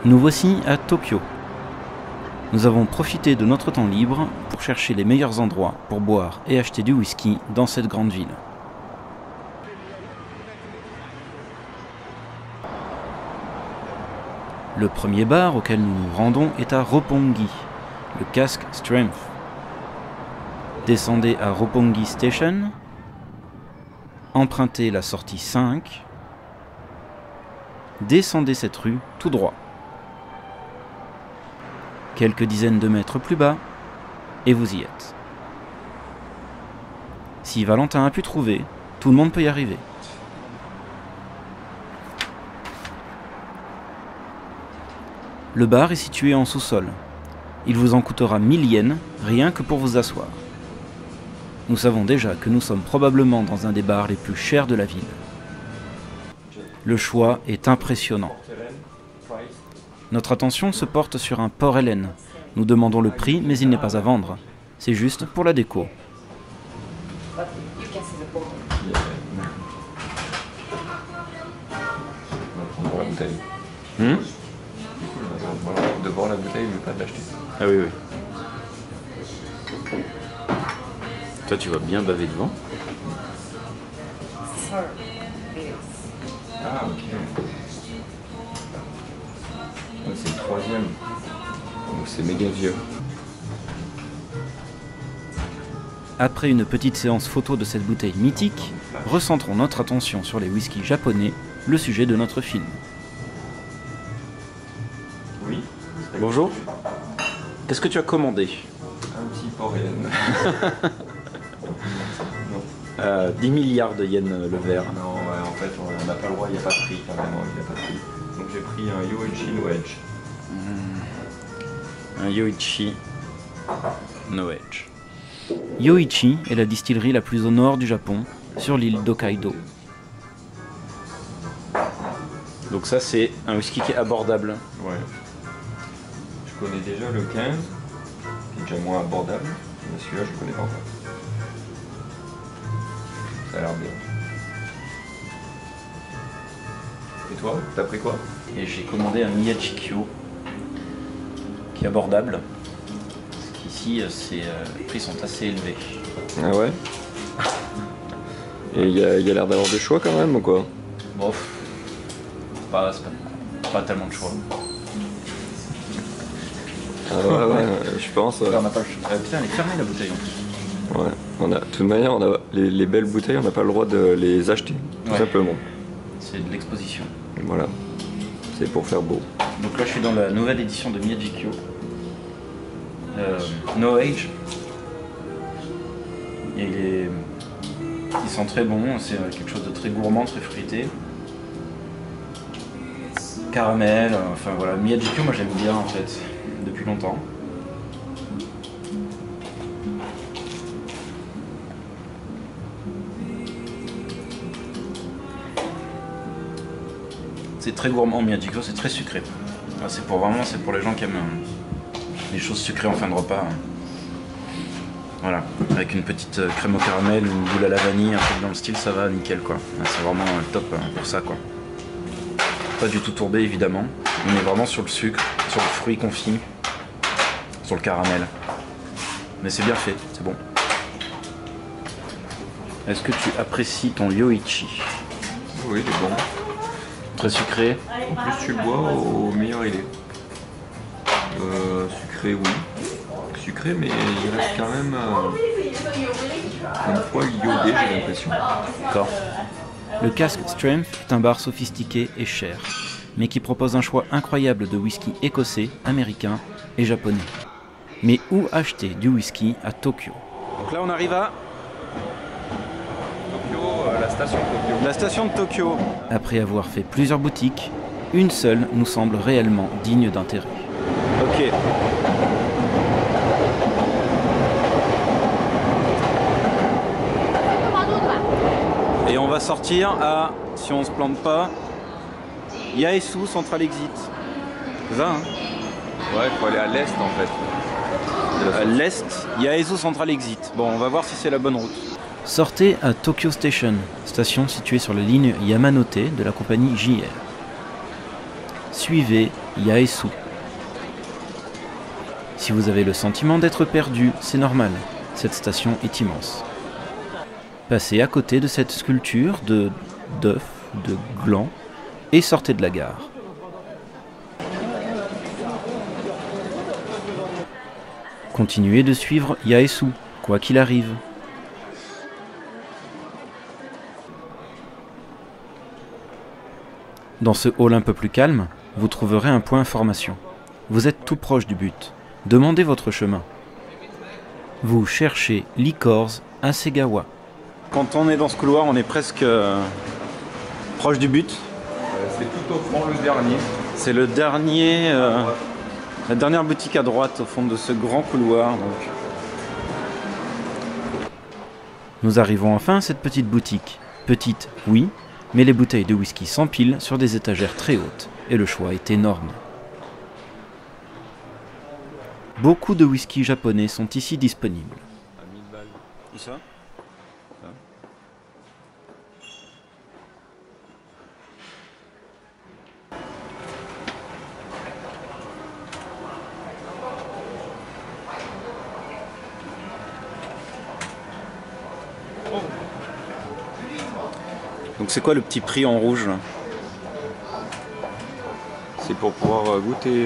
Nous voici à Tokyo. Nous avons profité de notre temps libre pour chercher les meilleurs endroits pour boire et acheter du whisky dans cette grande ville. Le premier bar auquel nous nous rendons est à Roppongi, le Cask Strength. Descendez à Roppongi Station, empruntez la sortie 5, descendez cette rue tout droit. Quelques dizaines de mètres plus bas, et vous y êtes. Si Valentin a pu trouver, tout le monde peut y arriver. Le bar est situé en sous-sol. Il vous en coûtera 1000 yens, rien que pour vous asseoir. Nous savons déjà que nous sommes probablement dans un des bars les plus chers de la ville. Le choix est impressionnant. Notre attention se porte sur un Port Ellen. Nous demandons le prix, mais il n'est pas à vendre. C'est juste pour la déco. On va prendre la bouteille. De boire la bouteille, mais pas de l'acheter. Ah oui, oui. Toi, tu vas bien baver devant. Ah, ok. C'est le troisième. Donc c'est méga vieux. Après une petite séance photo de cette bouteille mythique, recentrons notre attention sur les whiskies japonais, le sujet de notre film. Oui. Bonjour. Qu'est-ce que tu as commandé? Un petit Port Ellen. 10 milliards de yens le verre. Non, ouais, en fait, on n'a pas le droit, il n'y a pas de prix carrément, il n'y a pas de prix. Donc j'ai pris un Yoichi No Edge. Un Yoichi No Edge. Yoichi est la distillerie la plus au nord du Japon, sur l'île d'Hokkaido. Donc ça, c'est un whisky qui est abordable. Ouais. Je connais déjà le 15, qui est déjà moins abordable, mais celui-là, je ne connais pas encore. Ça a l'air bien. Et toi, t'as pris quoi? Et j'ai commandé un Miyajikyo, qui est abordable. Parce qu'ici, les prix sont assez élevés. Ah ouais? Et il y a l'air d'avoir du choix quand même ou quoi? Bof, c'est pas tellement de choix. Ah ouais, je pense. On n'a pas le choix. Putain, elle est fermée la bouteille en plus. Ouais, de toute manière, les belles bouteilles, on n'a pas le droit de les acheter, tout simplement. C'est de l'exposition. Voilà, c'est pour faire beau. Donc là, je suis dans la nouvelle édition de Miyajikyo. No Age. Et il sent très bon, c'est quelque chose de très gourmand, très fruité. Caramel, enfin voilà. Miyajikyo, moi j'aime bien en fait, depuis longtemps. C'est très gourmand, Miyajikyo, c'est très sucré. C'est pour les gens qui aiment les choses sucrées en fin de repas. Voilà, avec une petite crème au caramel, une boule à la vanille, un truc dans le style, ça va nickel quoi. C'est vraiment top pour ça quoi. Pas du tout tourbé évidemment, on est vraiment sur le sucre, sur le fruit confit, sur le caramel. Mais c'est bien fait, c'est bon. Est-ce que tu apprécies ton Yoichi? Oui, il est bon. Très sucré. En plus, tu le bois, au meilleur il est. Sucré, oui. Sucré, mais il reste quand même un poil iodé, j'ai l'impression. D'accord. Le Cask Strength est un bar sophistiqué et cher, mais qui propose un choix incroyable de whisky écossais, américain et japonais. Mais où acheter du whisky à Tokyo? Donc là on arrive à Tokyo, la station Tokyo. la station de Tokyo. Après avoir fait plusieurs boutiques, une seule nous semble réellement digne d'intérêt. Ok. Et on va sortir à, si on se plante pas, Yaesu Central Exit. C'est ça, hein? Ouais, il faut aller à l'est en fait. À l'est, Yaesu Central Exit. Bon, on va voir si c'est la bonne route. Sortez à Tokyo Station, station située sur la ligne Yamanote de la compagnie JR. Suivez Yaesu. Si vous avez le sentiment d'être perdu, c'est normal, cette station est immense. Passez à côté de cette sculpture d'œufs, de glands, et sortez de la gare. Continuez de suivre Yaesu, quoi qu'il arrive. Dans ce hall un peu plus calme, vous trouverez un point information. Vous êtes tout proche du but. Demandez votre chemin. Vous cherchez Licors Hasegawa. Quand on est dans ce couloir, on est presque proche du but. C'est tout au fond le dernier. C'est le dernier, la dernière boutique à droite au fond de ce grand couloir. Donc. Nous arrivons enfin à cette petite boutique. Petite, oui, mais les bouteilles de whisky s'empilent sur des étagères très hautes et le choix est énorme. Beaucoup de whisky japonais sont ici disponibles. Où ça? Donc c'est quoi le petit prix en rouge? C'est pour pouvoir goûter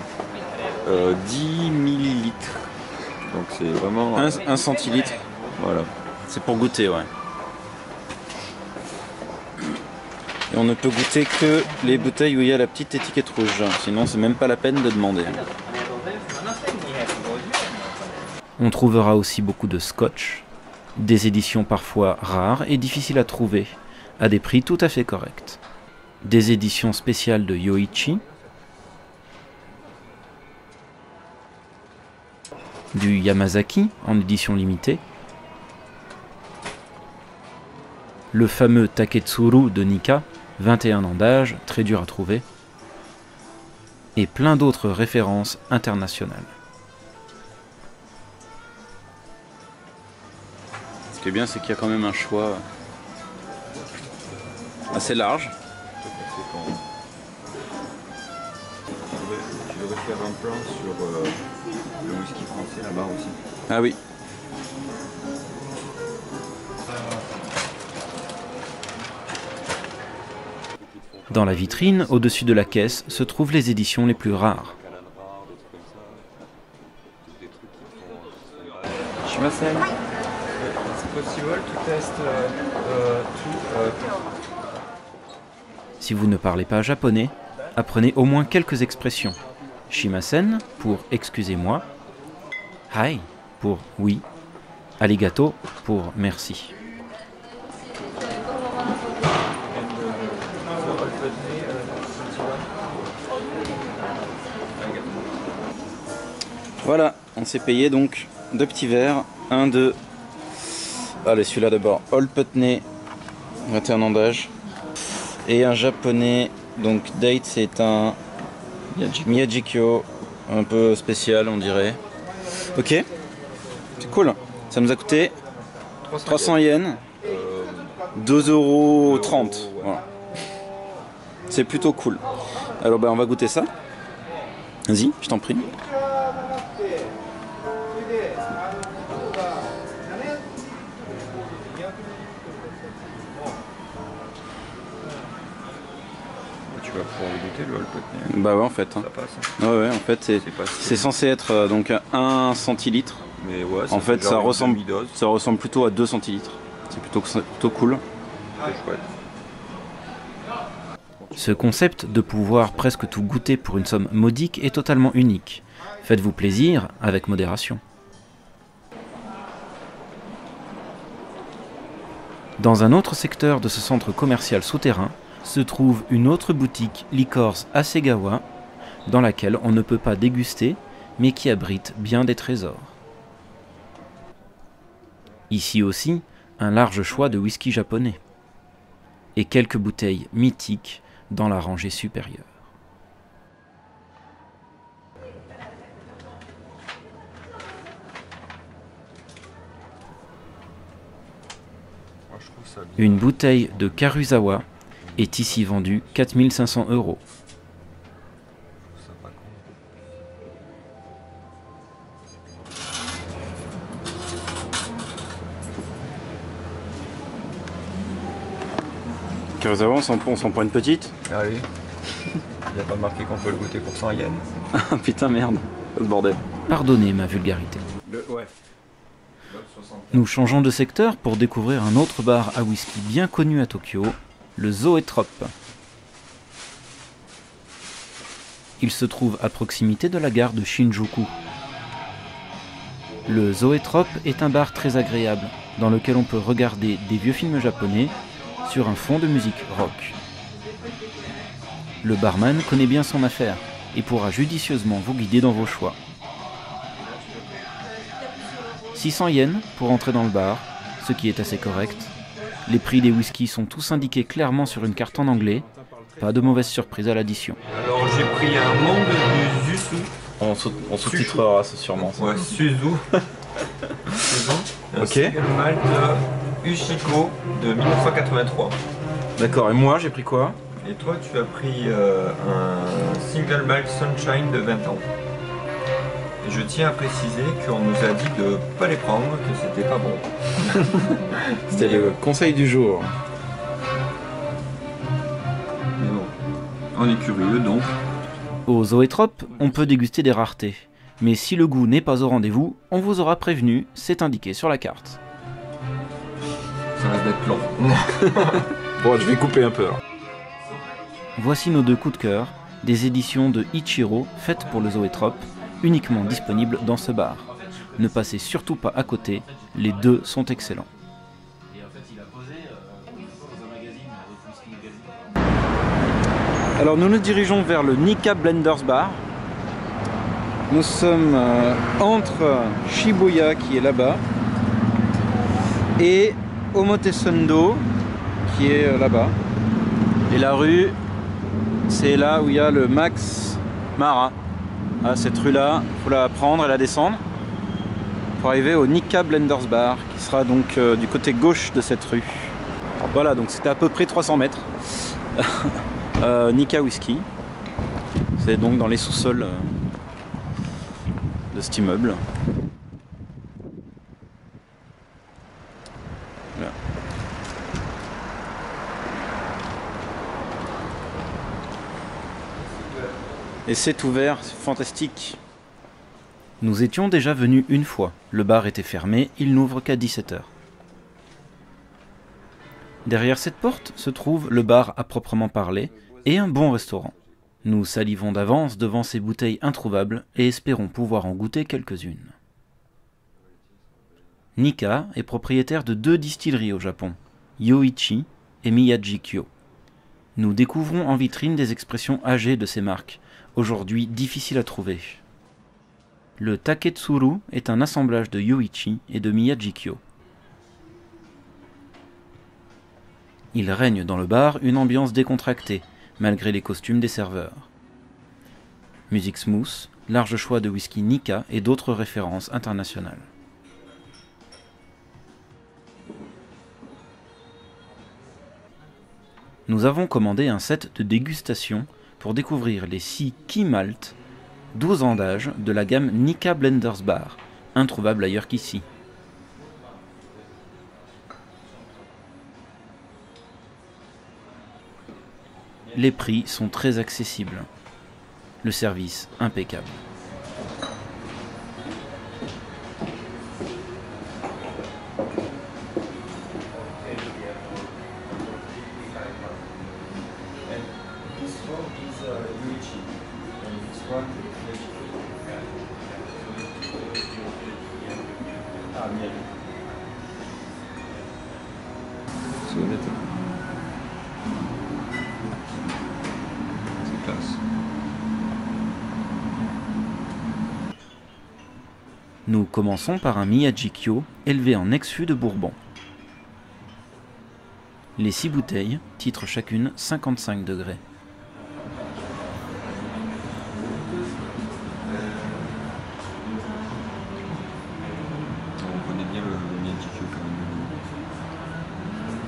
10 millilitres. Donc c'est vraiment... 1 centilitre. Voilà. C'est pour goûter, ouais. Et on ne peut goûter que les bouteilles où il y a la petite étiquette rouge. Sinon c'est même pas la peine de demander. On trouvera aussi beaucoup de scotch, des éditions parfois rares et difficiles à trouver, à des prix tout à fait corrects. Des éditions spéciales de Yoichi, du Yamazaki en édition limitée, le fameux Taketsuru de Nikka, 21 ans d'âge, très dur à trouver, et plein d'autres références internationales. Ce qui est bien, c'est qu'il y a quand même un choix assez large. Tu devrais faire un plan sur le whisky français là-bas aussi. Ah oui. Dans la vitrine, au-dessus de la caisse, se trouvent les éditions les plus rares. Shimasen, c'est possible to test Si vous ne parlez pas japonais, apprenez au moins quelques expressions. Shimasen pour excusez-moi, hai pour oui, arigato pour merci. Voilà, on s'est payé donc 2 petits verres, un de... Allez, celui-là d'abord, Old Putney, 21 ans d'âge, et un japonais, donc Date, c'est un Miyajikyo, un peu spécial on dirait. Ok, c'est cool, ça nous a coûté 300 yens, 2,30 €. Voilà. C'est plutôt cool. Alors ben on va goûter ça. Vas-y, je t'en prie. Tu vas pouvoir le goûter le Old Putney. Bah ouais en fait. Ça passe. Ouais en fait c'est censé être donc 1 centilitre. Mais ouais, En fait ça ressemble plutôt à 2 centilitres. C'est plutôt cool. C'est chouette. Ce concept de pouvoir presque tout goûter pour une somme modique est totalement unique. Faites-vous plaisir avec modération. Dans un autre secteur de ce centre commercial souterrain se trouve une autre boutique Licors Hasegawa dans laquelle on ne peut pas déguster mais qui abrite bien des trésors. Ici aussi, un large choix de whisky japonais et quelques bouteilles mythiques dans la rangée supérieure. Une bouteille de Karusawa est ici vendue 4 500 €. pas con. Curieusement, on s'en prend une petite. Allez. Il n'y a pas marqué qu'on peut le goûter pour 100 yens. Ah putain merde, le bordel. Pardonnez ma vulgarité. Nous changeons de secteur pour découvrir un autre bar à whisky bien connu à Tokyo, le Zoetrope. Il se trouve à proximité de la gare de Shinjuku. Le Zoetrope est un bar très agréable, dans lequel on peut regarder des vieux films japonais sur un fond de musique rock. Le barman connaît bien son affaire et pourra judicieusement vous guider dans vos choix. 600 yens pour entrer dans le bar, ce qui est assez correct. Les prix des whiskies sont tous indiqués clairement sur une carte en anglais. Pas de mauvaise surprise à l'addition. Alors j'ai pris un monde du Zusu. On sous-titrera ça sûrement. Ça. Ouais, Suzu. Suzu. Un single malt Ushiko de 1983. D'accord, et moi j'ai pris quoi? Et toi tu as pris un single malt Sunshine de 20 ans. Et je tiens à préciser qu'on nous a dit de pas les prendre, que c'était pas bon. C'était le conseil du jour. Mais bon, on est curieux donc. Au Zoetrope, on peut déguster des raretés. Mais si le goût n'est pas au rendez-vous, on vous aura prévenu, c'est indiqué sur la carte. Ça risque d'être long. Bon, je vais couper un peu alors. Voici nos deux coups de cœur, des éditions de Ichiro faites pour le Zoetrope, uniquement disponibles dans ce bar. Ne passez surtout pas à côté, les deux sont excellents. Alors nous nous dirigeons vers le Nikka Blenders Bar. Nous sommes entre Shibuya qui est là-bas et Omotesando qui est là-bas. Et la rue, c'est là où il y a le Max Mara. Ah, cette rue-là, il faut la prendre et la descendre pour arriver au Nikka Blenders Bar qui sera donc du côté gauche de cette rue. Alors, voilà, donc c'était à peu près 300 mètres. Nikka Whisky. C'est donc dans les sous-sols de cet immeuble. Voilà. Et c'est ouvert, c'est fantastique. Nous étions déjà venus une fois. Le bar était fermé, il n'ouvre qu'à 17 h. Derrière cette porte se trouve le bar à proprement parler et un bon restaurant. Nous salivons d'avance devant ces bouteilles introuvables et espérons pouvoir en goûter quelques-unes. Nikka est propriétaire de 2 distilleries au Japon, Yoichi et Miyajikyo. Nous découvrons en vitrine des expressions âgées de ces marques, aujourd'hui difficiles à trouver. Le Taketsuru est un assemblage de Yoichi et de Miyajikyo. Il règne dans le bar une ambiance décontractée, malgré les costumes des serveurs. Musique smooth, large choix de whisky Nikka et d'autres références internationales. Nous avons commandé un set de dégustation pour découvrir les 6 Key Malt, 12 ans d'âge de la gamme Nikka Blenders Bar, introuvable ailleurs qu'ici. Les prix sont très accessibles. Le service impeccable. C'est classe. Nous commençons par un Miyajikyo élevé en ex-fût de Bourbon. Les 6 bouteilles titrent chacune 55 degrés. On connaît bien le Miyajikyo quand même.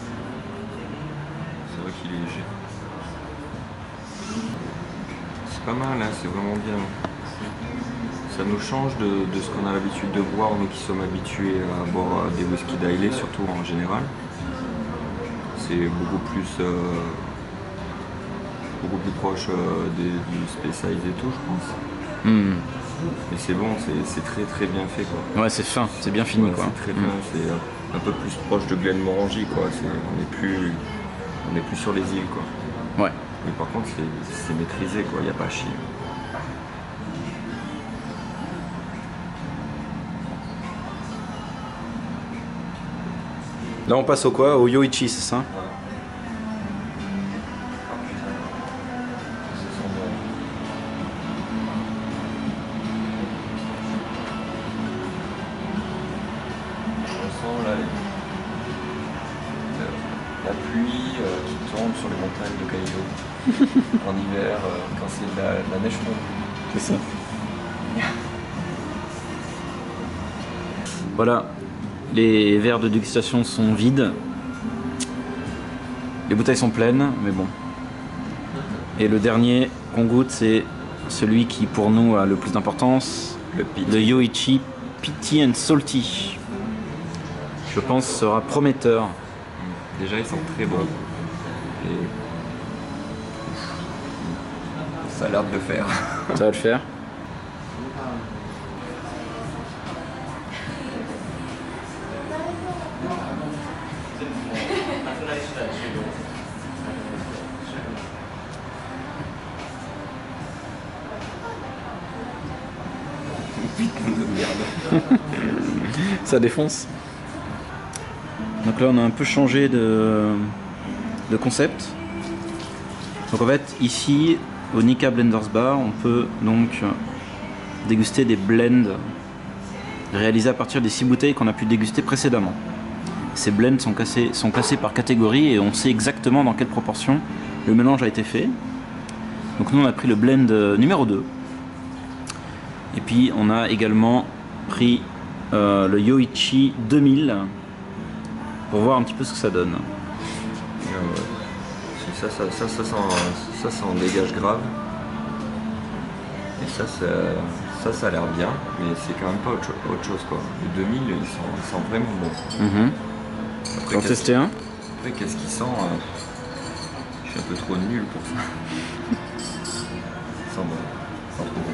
C'est vrai qu'il est léger. C'est pas mal, hein, c'est vraiment bien. Ça nous change de ce qu'on a l'habitude de boire, nous qui sommes habitués à boire des whisky d'Islay, surtout en général. C'est beaucoup plus proche du Space Ice et tout, je pense. Et c'est bon, c'est très très bien fait, quoi. Ouais, c'est fin, c'est bien fini, Ouais, quoi. c'est très bien, c'est un peu plus proche de Glenmorangie, quoi. On n'est plus sur les îles, quoi. Ouais. Mais par contre, c'est maîtrisé, quoi. Il n'y a pas à chier. Là, on passe au quoi? Au Yoichi, c'est ça? La pluie qui tombe sur les montagnes de Kaito en hiver quand c'est de la neige fondue. C'est ça. Voilà, les verres de dégustation sont vides. Les bouteilles sont pleines, mais bon. Et le dernier qu'on goûte, c'est celui qui pour nous a le plus d'importance, le Yoichi Peaty and Salty. Je pense sera prometteur. Déjà, ils sont très bons. Et ça a l'air de le faire. Ça va le faire. Putain de merde. Ça défonce. Donc là on a un peu changé de concept. Donc en fait ici au Nikka Blenders Bar on peut donc déguster des blends réalisés à partir des 6 bouteilles qu'on a pu déguster précédemment. Ces blends sont classés par catégorie et on sait exactement dans quelle proportion le mélange a été fait. Donc nous on a pris le blend numéro 2. Et puis on a également pris le Yoichi 2000 pour voir un petit peu ce que ça donne. Ça en dégage grave. Et ça a l'air bien, mais c'est quand même pas autre chose, quoi. Les 2000, ils sont vraiment bons. Après, on tester un. Après, qu'est-ce qu'ils sentent je suis un peu trop nul pour ça. Ils sentent bon. Ils sentent trop bon.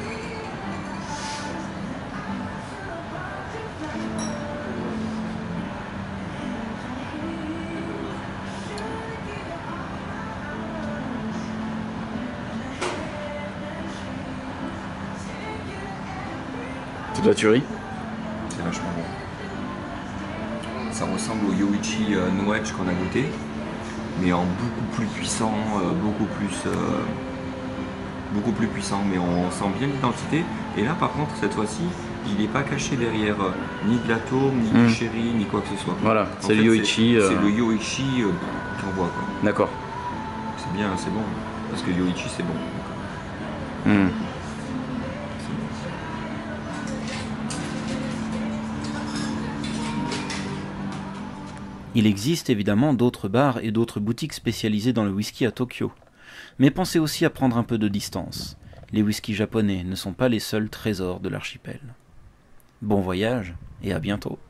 C'est de la tuerie. C'est vachement bon. Ça ressemble au Yoichi No Edge qu'on a goûté, mais en beaucoup plus puissant, beaucoup plus puissant, mais on sent bien l'identité. Et là par contre cette fois-ci, il n'est pas caché derrière ni de l'atome, ni du sherry, ni quoi que ce soit. Voilà, c'est le Yoichi. C'est le Yoichi qu'on voit, quoi. D'accord. C'est bien, c'est bon. Parce que Yoichi c'est bon. Il existe évidemment d'autres bars et d'autres boutiques spécialisées dans le whisky à Tokyo. Mais pensez aussi à prendre un peu de distance. Les whiskies japonais ne sont pas les seuls trésors de l'archipel. Bon voyage et à bientôt.